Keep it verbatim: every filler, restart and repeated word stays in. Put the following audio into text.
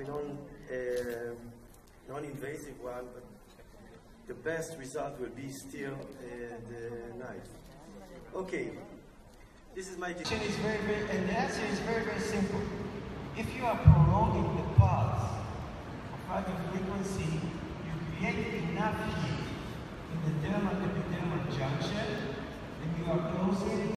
a non, uh, non-invasive one, but the best result will be still uh, the knife. Okay, this is my question. Is very, very, and the answer is very, very simple. If you are prolonging the pulse of radio frequency, you create enough heat in the dermal epidermal junction, and you are closing